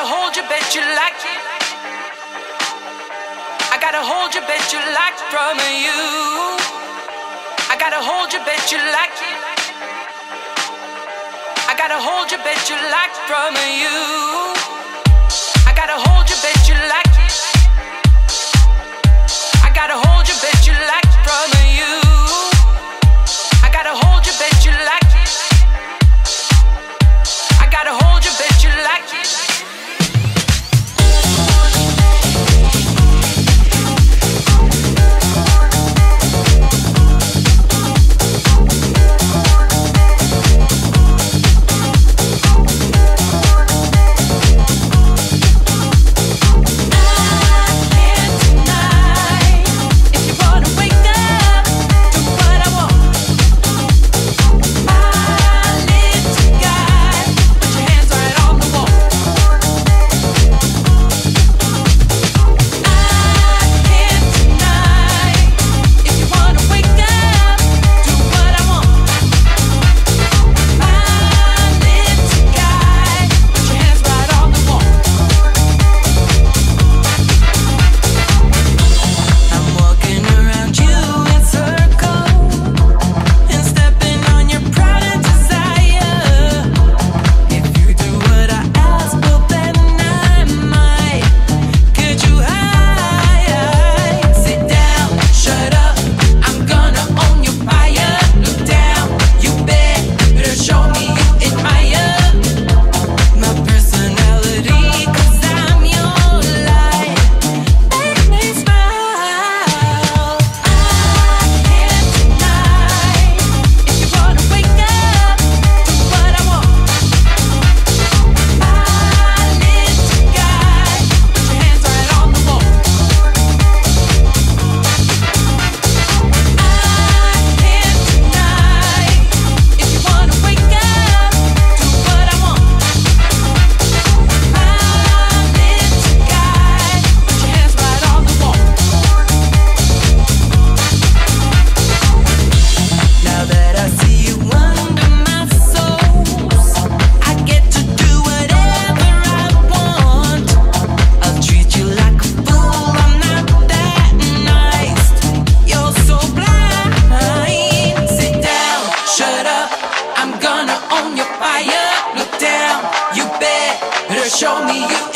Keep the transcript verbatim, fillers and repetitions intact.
hold you, bet you like it. I gotta hold you, bet you like from you. I gotta hold you, bet you like it. I gotta hold you, bet you like from you. I gotta hold you, bet you like it. I gotta hold you, bet you like from you. I gotta hold you, bet you like it. I gotta hold you, bet you like it. Show me you.